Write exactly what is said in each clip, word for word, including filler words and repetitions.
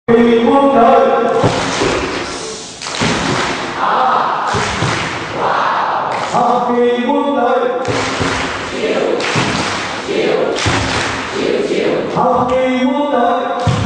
Vì muôn đời học kỳ muôn đời học kỳ muôn đời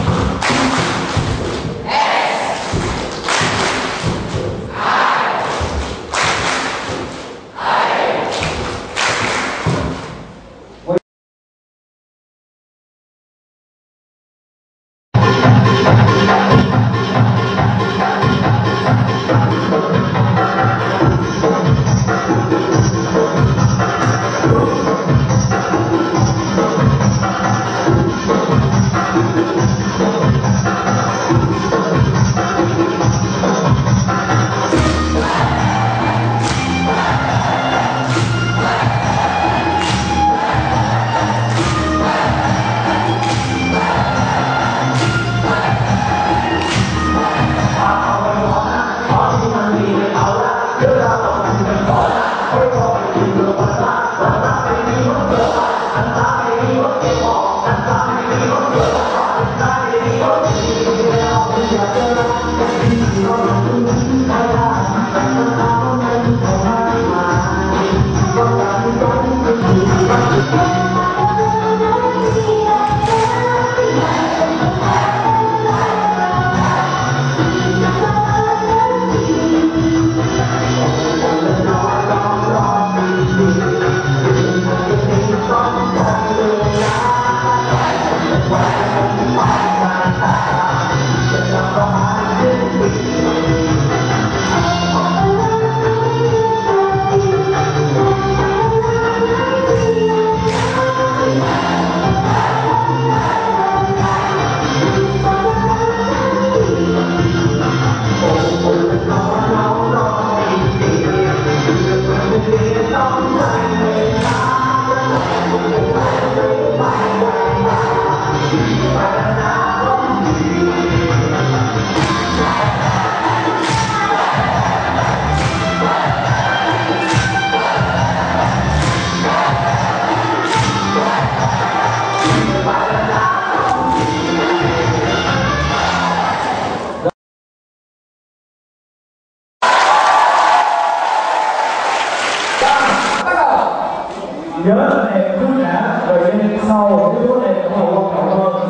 nhớ đẹp trước đã rồi lên sau cái vấn đề của họ quan trọng hơn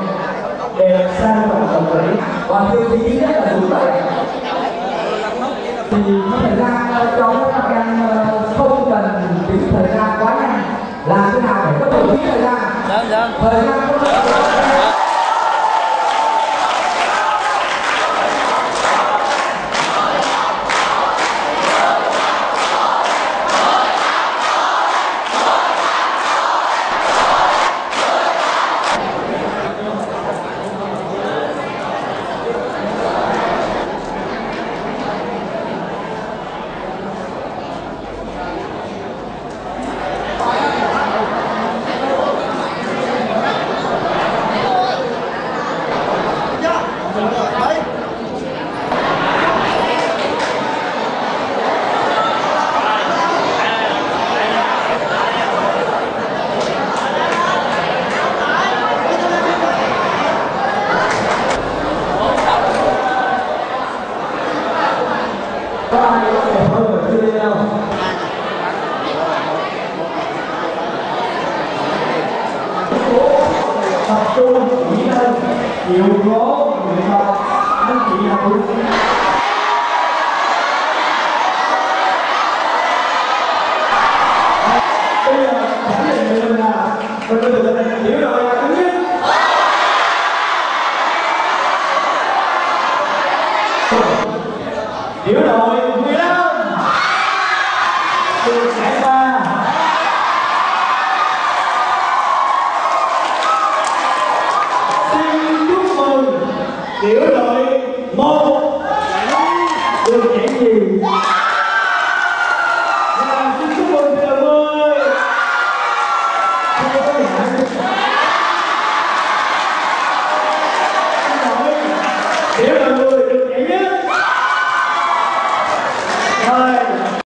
đẹp sang trọng hợp lý và tiêu chí nhất là đúng vậy thì có thời gian cho các em không cần tính thời gian quá nhanh làm thế nào để có tổ chức thời gian thời gian có thể tập trung kỹ năng chịu khó nguyện vọng anh chị học bây giờ khẳng định mình là mình được